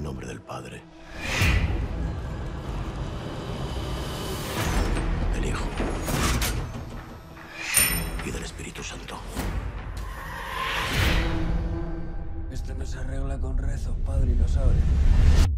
nombre del Padre, del Hijo y del Espíritu Santo. Esto no se arregla con rezos, padre, y lo sabe.